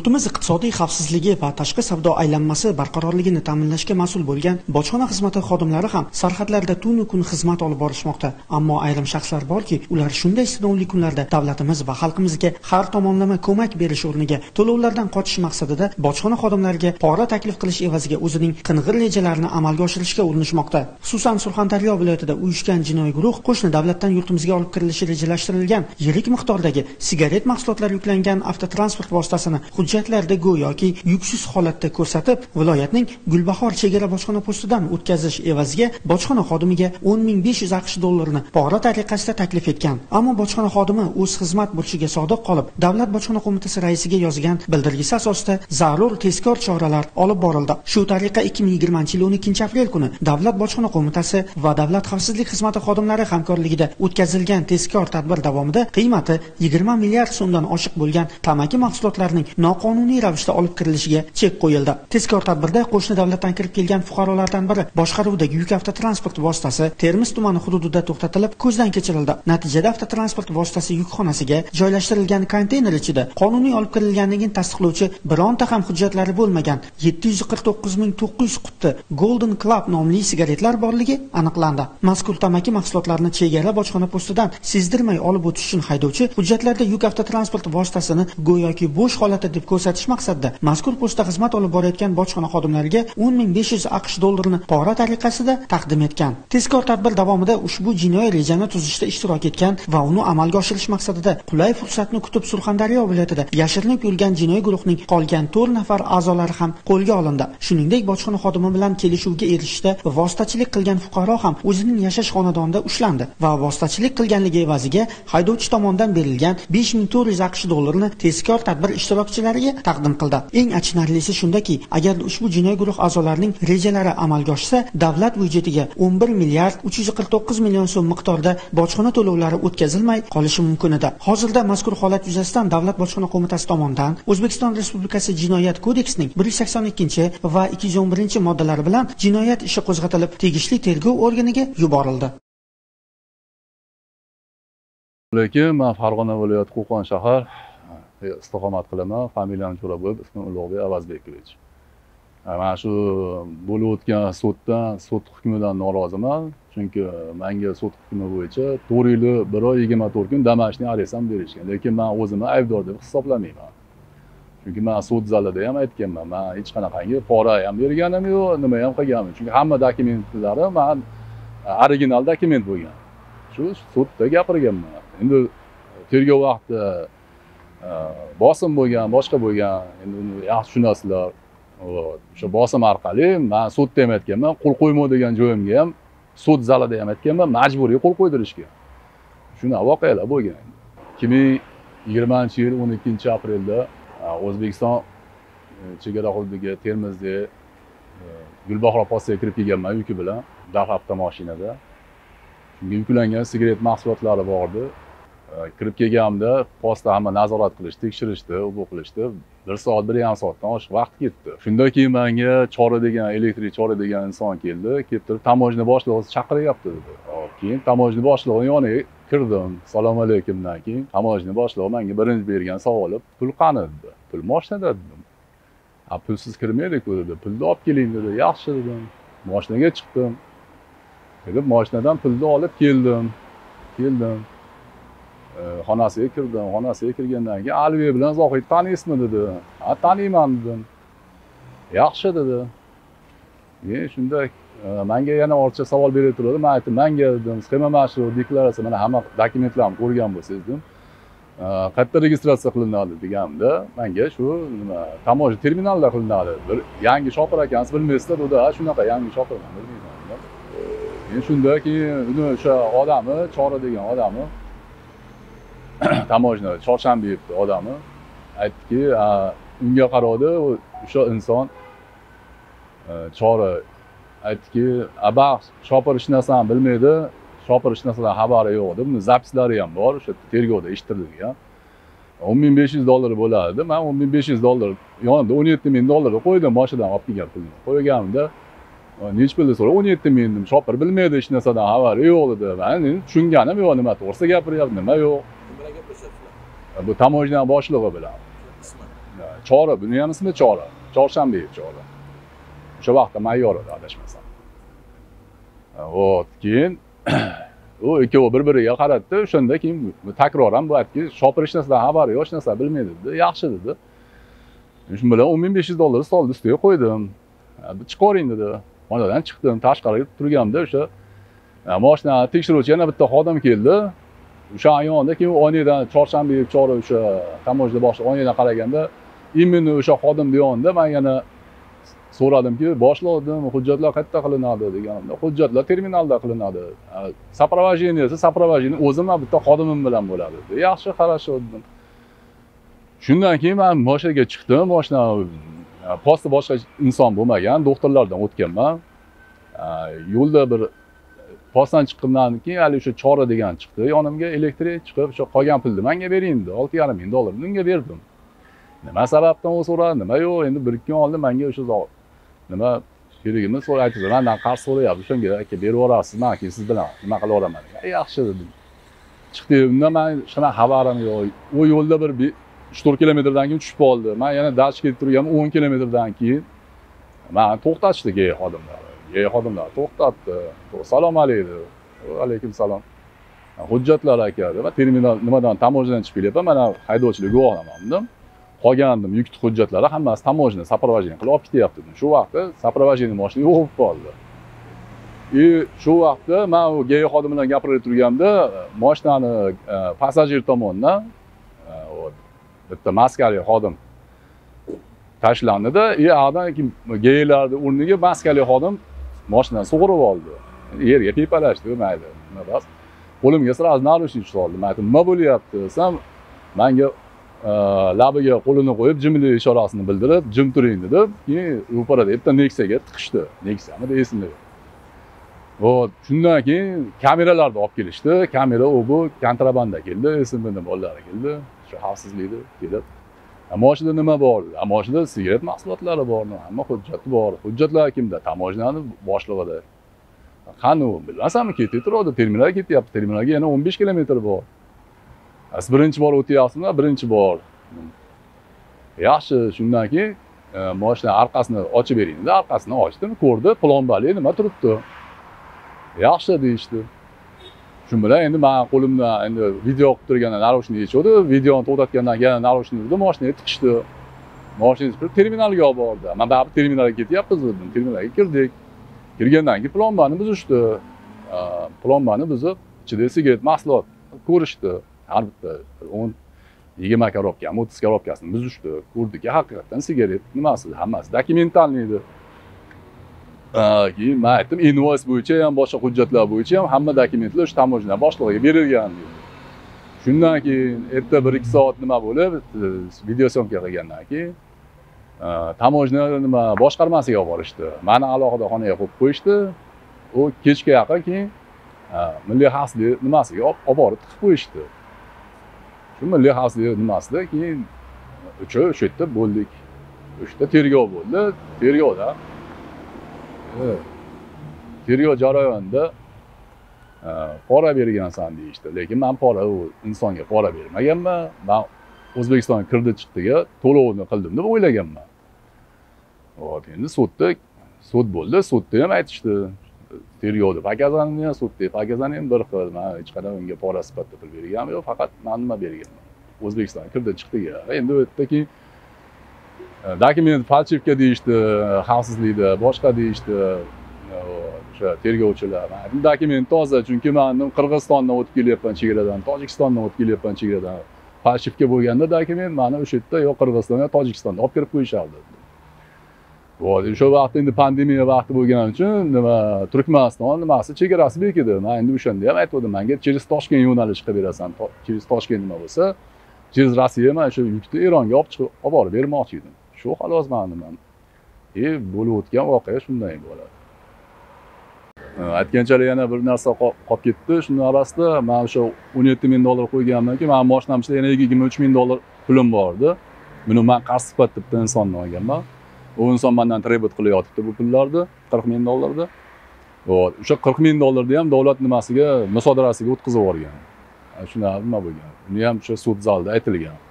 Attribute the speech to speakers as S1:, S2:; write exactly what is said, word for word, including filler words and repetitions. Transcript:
S1: Yurtimiz iqtisodiy xavfsizligi va tashqi savdo aylanmasi barqarorligini ta'minlashga mas'ul bo'lgan bojxona xizmati xodimlari ham sarhadlarda tunu kun xizmat olib borishmoqda. Ammo ayrim shaxslar borki, ular shunday sinovli kunlarda davlatimiz va xalqimizga har tomonlama ko'mak berish o'rniga to'lovlardan qochish maqsadida bojxona xodimlariga pora taklif qilish evaziga o'zining qing'ir rejalarini amalga oshirishga urinishmoqda. Xususan, Surxondaryo viloyatida uyushgan jinoiy guruh qo'shni davlatdan yurtimizga olib kirilishi rejalashtirilgan yirik miqdordagi sigaret mahsulotlari yuklangan avtotransport vositasini hujjatlarda go'yoki yuksiz holatda ko'rsatib, viloyatning Gulbahor chegara bojxona postidan o'tkazish evaziga bojxona xodimiga o'n ming besh yuz aqsh dollarini pora tariqasida taklif etgan. Ammo bojxona xodimi o'z xizmat burchiga sodiq qolib, Davlat bojxona qo'mitasi raisiga yozgan bildirgisi asosida zarur tezkor choralar olib borildi. Shu tariqa ikki ming yigirmanchi yil o'n ikkinchi aprel kuni Davlat bojxona qo'mitasi va Davlat xavfsizlik xizmati xodimlari hamkorligida o'tkazilgan tezkor tadbir davomida qiymati yigirma milliard so'mdan oshiq bo'lgan tamaki mahsulotlarining noqonuniy ravishda olib kirilishiga chek qo'yildi. Tezkor tadbirda qo'shni davlatdan kirib kelgan fuqarolardan biri boshqaruvidagi yuk avtotransport vositasi Termiz tumani hududida to'xtatilib, ko'zdan kechirildi. Natijada avtotransport vositasi yukxonasiga joylashtirilgan konteyner ichida qonuniy olib kirilganligini tasdiqlovchi bironta ham hujjatlari bo'lmagan yetti yuz qirq to'qqiz ming to'qqiz yuz quti Golden Club nomli sigaretlar borligi aniqlandi. Mazkur tamaki mahsulotlarini chegara bojxona postidan sezdirmay olib o'tish uchun haydovchi hujjatlarda yuk avtotransport vositasini go'yoki bo'sh holatda deb ko'rsatish maqsadida mazkur postda xizmat olib borayotgan bojxona xodimlariga o'n ming besh yuz aqsh dollarini pora tariqasida taqdim etgan. Tezkor tadbir davomida ushbu jinoiy rejani tuzishda ishtirok etgan va uni amalga oshirish maqsadida qulay fursatni kutib Surxondaryo viloyatida yashirinib yurgan jinoiy guruhning qolgan to'rt nafar a'zolari ham qo'lga olindi. Shuningdek, bojxona xodimi bilan kelishuvga erishishda vositachilik qilgan fuqaro ham o'zining yashash xonadonida ushlandi va vositachilik qilganligi evaziga haydovchi tomonidan berilgan besh ming to'rt yuz aqsh dollarini tezkor tadbir ishtirokchilariga taqdim qildi. Eng achinarlisi shundaki, agar ushbu jinoiy guruh a'zolarining rejalari amalga oshsa, davlat byudjetiga o'n bir milliard uch yuz qirq to'qqiz million so'm miqdorida bojxona to'lovlari o'tkazilmay qolishi mumkin edi. Hozirda mazkur holat yuzasidan Davlat bojxona qo'mitasi tomonidan O'zbekiston Respublikasi Jinoyat kodeksining bir yuz sakson ikkinchi va ikki yuz o'n birinchi moddalari bilan jinoyat ishi qo'zg'atilib, tegishli tergov organiga yuborildi.
S2: Lekin men Farg'ona viloyati Qo'qon shahar istiqomat qilaman. Familiyam Jo'raboyev, ismim Ulug'bek Avazbekovich. Mana shu bo'lib o'tgan suddan, sud hukmidan noroziman. Chunki menga sud hukmi bo'yicha to'rt yil bir oy yigirma to'rt kun damashni aresam berishgan. Lekin men o'zimni aybdor deb hisoblamayman. Chunki men sud zalida ham aytganman, men hech qanaqangi pora ham berganim yo'q, nima ham qilganim. Chunki hamma dokumentlari men original dokument bo'lgan. Shu sudda gapirganman. Endi tergov vaqtida bosim bo'lgan, boshqa bo'lgan, endi uni yaxshi tushunasizlar. O'sha bosim orqali men sudda ham aytganman, qo'l qo'yma degan joyimga ham sud zalida ham aytganman, majburiy qo'l qo'ydirishga. Shuna voqealar bo'lgan. ikki ming yigirmanchi yil o'n ikkinchi aprelda O'zbekiston chegara hududiga Termizda Gulbahor postiga kirib kelganman yuki bilan, Dax avtomashinada. Shunga yuklangan sigaret mahsulotlari bor edi. Kirib kelganimda postda hamma nazorat qilishdi, tekshirishdi, u qilishdi. bir soat, bir yarim soatdan oshiq vaqt ketdi. Shundan keyin menga Chora degan, elektrik Chora degan inson keldi. Kelib turib, tamojni boshlig'i chaqiryapti dedi. Keyin tamojni boshlig'ining yoniga kirdim. Assalomu alaykumdan keyin tamojni boshlig'i menga birinchi bergan savoli, pul qani dedi. Pul mashinada dedim. "A, pulsiz kirmaydi-ku" dedi. "Pulni olib keling" dedi. "Yaxshi" dedim. Mashinaga chiqdim. Kelib mashinadan pulni olib keldim. Keldim. Xonasiga kirdim. Xonasiga kirgandan keyin Alvi bilan Zohid taniysizmi dedi. "Ha, taniyman" dedim. "Yaxshi" dedi. Men shunda menga yana ortiqcha savol berib turadi. Men aytdim, "Menga" dedim, "Sxema mashru deklaratsiya, mana hamma dokumentlarni ko'rgan bo'lsangiz" dedim. "Qayerda registratsiya qilinadi" deganimda, menga shu nima, tamoj terminalda qilinadi. Bir yangi shopir ekansiz, bilmaysizlar, u da shunaqa yangi shopirman, bilmayman. Men shunda keyin uni o'sha odami, Chora degan odami tamojni Chorshanbeyevni odami aytdiki, unga qaradi, o'sha inson Chora aytdiki, "Abax shopir hech narsani bilmaydi, shopir hech narsadan xabari yo'q" deb, buni zapislari ham bor, o'sha tergovda eshittirilgan. o'n ming besh yuz dollar bo'ladi. Men o'n ming besh yuz dollar yonimda o'n yetti ming dollar qo'ydim, mashinadan olib kelgan pulni. Qo'yganimda nech pulni so'ra, o'n yetti ming dedim. Shopir bilmaydi, hech narsadan xabari yo'q dedi. Men tushunganim yo'q, nima to'g'risi gapiryapti, nima yo'q. Bu tamojna boshlig'i bilan. Chora, buni ham ismi Chora. Chorshanbeyev Chora. O'sha vaqtda mayor edi, adashmasam. Vot, keyin u ikkovi bir-biriga qaratdi. O'shanda keyin takroran bu aytdi, shopir hech narsadan xabari yo'q, hech narsa bilmaydi dedi. Yaxshi dedi. Shu bilan o'n ming besh yuz dollar solni ustiga qo'ydim. Chiqaring dedi. Xonadan chiqdim, tashqariga turganimda o'sha mashinani tekshiruvchi yana bitta xodim keldi. O'sha ayonda keyin oynadan Chorshanbeyev Chora o'sha tamojda boshliq oynadan qaraganda, imенно o'sha xodim yonida men yana so'radimki, boshladim, hujjatlar qayerda qilinadi deganimda, hujjatlar terminalda qilinadi. Soprovождение esa soprovождение o'zim ham bitta xodimim bilan bo'ladi dedi. Yaxshi, хорошо dedim. Shundan keyin men mashinaga chiqdim, mashina posti boshqa inson bo'lmagan, doktorlardan o'tganman. Yo'lda bir postdan chiqqandan keyin hali o'sha Chora degan chiqdi. Yonimga elektrik chiqib, o'sha qolgan pulni menga bering dedi. olti yarim ming dollar unga berdim. Nima sababdan u so'radi, nima yo'q, endi bir ikki kun oldin menga o'sha nima sherigimiz so'raydi, mendan qarz so'rayapti, shunga aka berib yuborasiz, men keyin siz bilan nima qila olaman degan. Yaxshi dedim. Chiqdi, undan men hech qanaqa xabarim yo'q. U yo'lda bir uch to'rt kilometrdan keyin tushib qoldi. Men yana dashga ketib turganman, o'n kilometrdan keyin men to'xtatishdi gey xodimlar. Gey xodimlar to'xtatdi. Salom alaykum. Alaykum salom. Hujjatlar aka va terminal nimadan tamojadan chiqib kelyapman. Mana haydovchilik guvohnomam dedim. Qolgandim yuk hujjatlari hammasi tamojani soprovождение qilib olib ketyapti dedim. Shu vaqtda soprovождение mashina yo'q bo'lib qoldi. И shu vaqtda men u gey xodim bilan gapirib turganimda mashinani passajir tomonidan bitta maskali xodim tashlandida, i a'dan geylarni o'rniga maskali xodim mashinani sug'urib oldi. Yerga tepalashdi, mayli, nima bas. Qo'limga sразу наручник soldi. Men aytdim, nima bo'lyapti desam, menga labiga qo'lini qo'yib jimlik ishorasini bildirib, jim turing dedi. Keyin ro'parada bitta Nexia'ga tiqishdi. Nexia'mi esimda yo'q. Vot, shundan keyin kameralarni olib kelishdi. Kamera u bu kontrabanda keldi, esimda bolalari keldi. Shu xavfsizlikda kelib. Mashinada nima bor? Mashinada sigaret mahsulotlari bor, hamma hujjati bor. Hujjatlar kimda? Tamojani boshlig'ida. Qani u bilmasammi, ketib turadi, terminalga ketyapti. Terminalga yana o'n besh kilometr bor. Siz birinchi bor o'tyapsizmi? Birinchi bor. Yaxshi, shundan keyin mashina orqasini ochib bering dedi. Orqasini ochdim, ko'rdi, plombali nima turibdi. Yaxshi deyishdi. Shu bilan endi men qo'limdan endi video qilib turganda narushnik yechuvdi. Videoni to'xtatgandan keyin narushnikni mashinaga tiqishdi. Mashina chiqib terminalga olib bordi. Men baribir terminalga ketyapmiz dedim. Terminalga kirdik. Kirgandan keyin plombani buzishdi. Plombani buzib, ichida sigaret mahsulot ko'rishdi. Har bitta o'n yigirma korobkami, o'ttiz korobkasini buzishdi. Ko'rdiki, haqiqatan sigaret nimasi, hammasi dokumentalniy edi. Keyin men aytdim, invoice bo'yicha ham, boshqa hujjatlar bo'yicha ham hamma dokumentlar o'sha tamojna boshlig'iga berilgan dedi. Shundan keyin erta bir ikki soat nima bo'lib, video syomka qilgandan keyin tamojna nima boshqarmasiga olib borishdi. Meni alohida xonaga qo'yib qo'yishdi. U kechga yaqin keyin milliy xavfsizlik nimasiga olib borib tiqib qo'yishdi. Shu milliy xavfsizlik nimasida keyin o'sha o'sha yerda bo'ldik. O'sha yerda tergov bo'ldi. Tergovda tergov jarayonida pora bergansan deyishdi. Lekin men pora u insonga pora bermaganman. Men O'zbekiston kirdi chiqdiga to'lovni qildim deb o'ylaganman. Hop, endi sudda sud bo'ldi. Sudda ham aytishdi. Tergovda pakazanni ham, sudda pakazanni ham bir xil. Men hech qanday unga pora sifatida pul berganim yo'q, faqat men nima berganman. O'zbekiston kirdi chiqdiga. Endi u yerdagi dokument falsifka deyishdi, xavfsizlikda, boshqa deyishdi. O'sha tergovchilar. Bu dokument toza, chunki men Qirg'izistondan o'tib kelyapman chegaradan, Tojikistondan o'tib kelyapman chegaradan. Falsifka bo'lganda dokument meni o'sha yerda yo Qirg'iziston yo Tojikistonda olib kirib qo'yishardi. Vot, o'sha vaqtda endi pandemiya vaqti bo'lgani uchun nima Turkmaniston nimasi chegarasi bekidi. Men endi o'shanda ham aytdim, menga через Toshkent yo'nalish qilib berasan. через Toshkent nima bo'lsa, через Rossiya men shu yukni Eronga olib chiqib olib borib bermoqchi edim. Shu xolos meni nima. E, bo'lib o'tgan voqea shunday bo'ladi. Aytganchalik yana bir narsa qolib ketdi. Shundan orasida men o'sha o'n yetti ming dollar qo'yganman-ki, men mashinam ichida yana yigirma uch ming dollar pulim bor edi. Buni men qarz sifatida bitta insondan olganman. U inson mendan trebut qilyapti bu pullarni, qirq ming dollarni. Vot, o'sha qirq ming dollarni ham davlat nimasiga, musodarasiga o'tkazib yuborgan. Shuna nima bo'lgan. Buni ham o'sha sud zalida aytilgan.